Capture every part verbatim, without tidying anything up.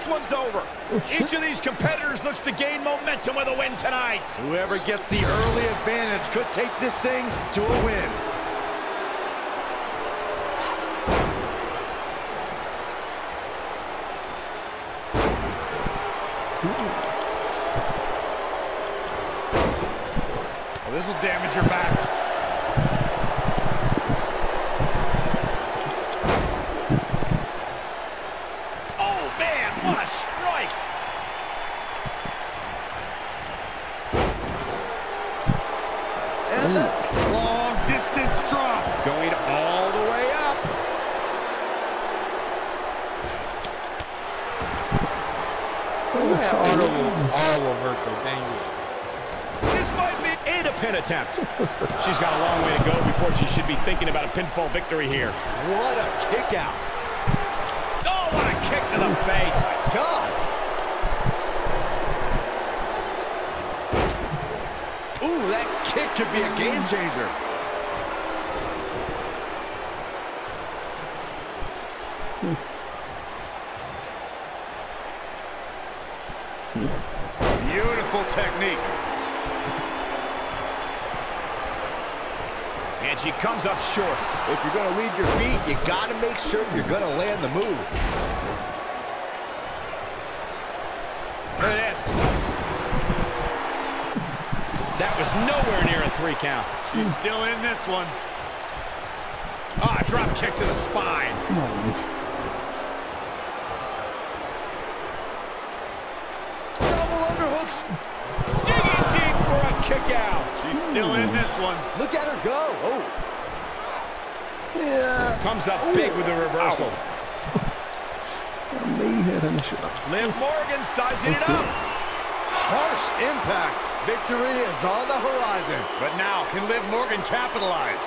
this one's over. Each of these competitors looks to gain momentum with a win tonight. Whoever gets the early advantage could take this thing to a win. Well, this will damage your back. Long distance drop. Going all the way up. That auto will, auto will hurt though, dang it. This might be and a pin attempt. She's got a long way to go before she should be thinking about a pinfall victory here. What a kick out. Oh, what a kick to the face. God. Ooh, that kick could be a game changer. Beautiful technique. And she comes up short. If you're going to lead your feet, you got to make sure you're going to land the move. Look at this. That was nowhere near a three count. She's still in this one. Ah, oh, drop kick to the spine. Double underhooks. Digging deep for a kick out. She's still in this one. Look at her go. Oh. Yeah. Comes up big with a reversal. Liv Morgan sizing it up. Harsh impact. Victory is on the horizon. But now, can Liv Morgan capitalize?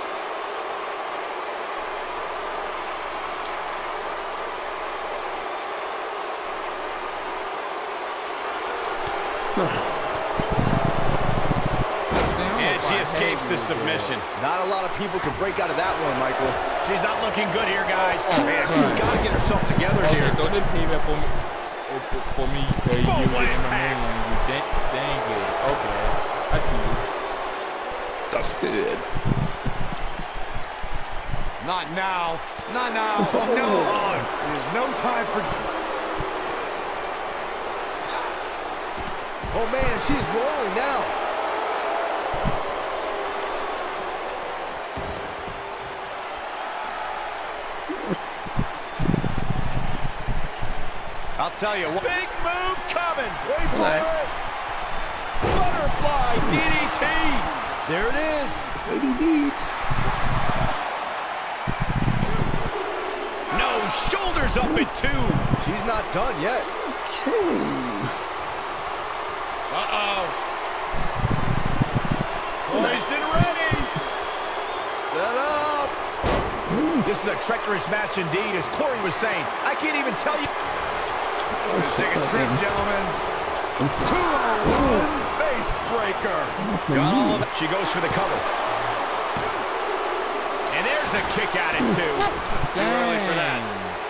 And she escapes the submission. Not a lot of people can break out of that one, Michael. She's not looking good here, guys. Man, she's got to get herself together Okay, here. don't just team up for me. For me, uh, you Boom, what and my impact. man, you dang, dang it. Okay, I see you. That's good. Not now. Not now. Oh, no. There's no time for... Oh, man, she's rolling now. I'll tell you what. Big move coming. Wait for it. Butterfly D D T. There it is. No, shoulders up at two. She's not done yet. Uh-oh. Poised and ready. Set up. This is a treacherous match indeed, as Corey was saying. I can't even tell you. Take a trip, gentlemen. two oh one face breaker. Got all of it. She goes for the cover. And there's a kick at it, too. Too early for that.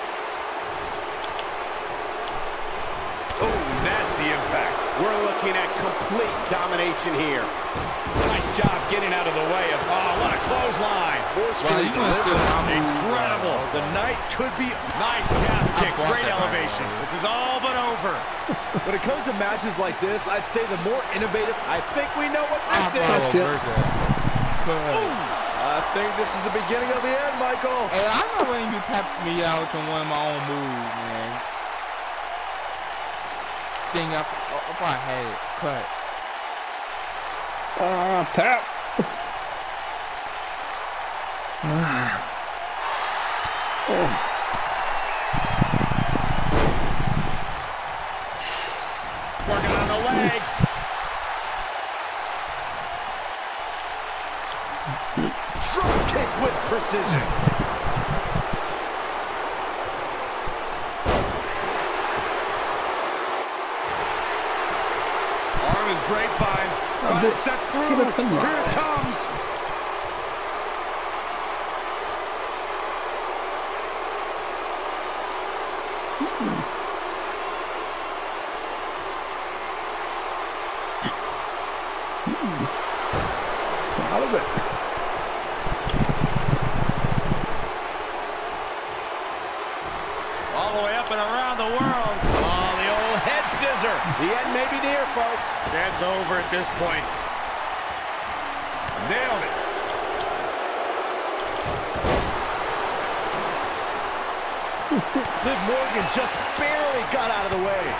Oh, nasty impact. We're looking at complete domination here. Nice job getting out of the way of, oh, what a clothesline. Wow, you gonna steal my move. Incredible. The night could be... Nice calf kick. I Great that elevation. right. This is all but over. When it comes to matches like this, I'd say the more innovative... I think we know what I this thought is. I heard that. Ooh. I think this is the beginning of the end, Michael. Hey, I know when you tapped me out to one of my own moves, man. Thing up, up I had it cut. Ah, uh, tap. Oh. Working on the leg. Drop kick with precision. Arm is grapevine. Oh, Trying to this- step through. give us some Here it lies. comes. Out of it. All the way up and around the world. Oh, the old head scissor. The end may be near, folks. That's over at this point. Nailed it. Liv Morgan just barely got out of the way.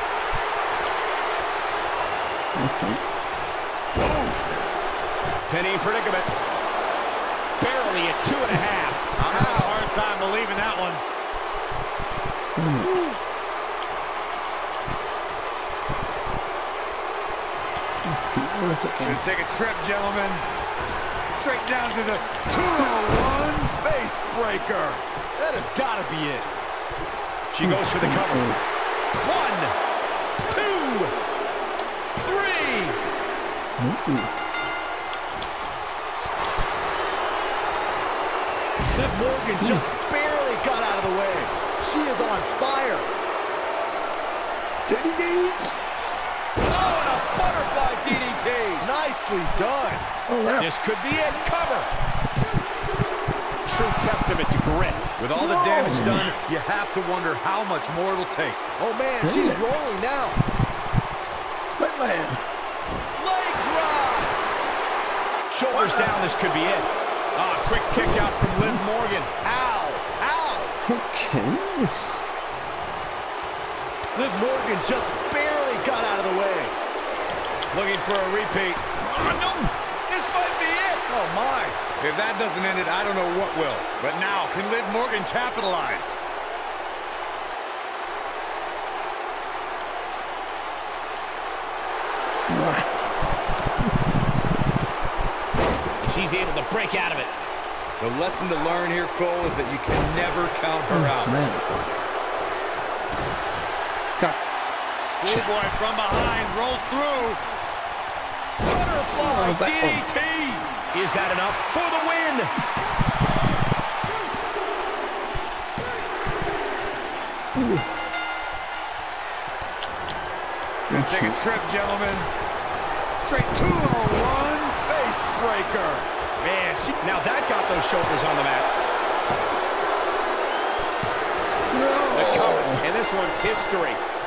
Penny in predicament. Barely at two and a half. I'm having a hard time believing that one. Gonna take a trip, gentlemen. Straight down to the two oh one. Face breaker. That has got to be it. She goes for the cover. One, two, three. Liv Morgan just barely got out of the way. She is on fire. Diddy dee. Oh, and a butterfly D D T. Nicely done. Oh, wow. This could be it. Cover. True testament to grit. With all the damage done, you have to wonder how much more it'll take. Oh, man, she's rolling now. Split land. Leg drive. Shoulders down, this could be it. Ah, quick kick out from Liv Morgan. Ow, ow. Okay. Liv Morgan just barely got out of the way. Looking for a repeat. Oh, no. This might be it. Oh, my. If that doesn't end it, I don't know what will. But now, can Liv Morgan capitalize? She's able to break out of it. The lesson to learn here, Cole, is that you can never count her out. Man. Schoolboy from behind rolls through. Butterfly Oh, D D T. Is that enough for the win? Take a trip, gentlemen. Straight two oh one. Face breaker. Man, she, now that got those shoulders on the mat. No. The cover, and this one's history.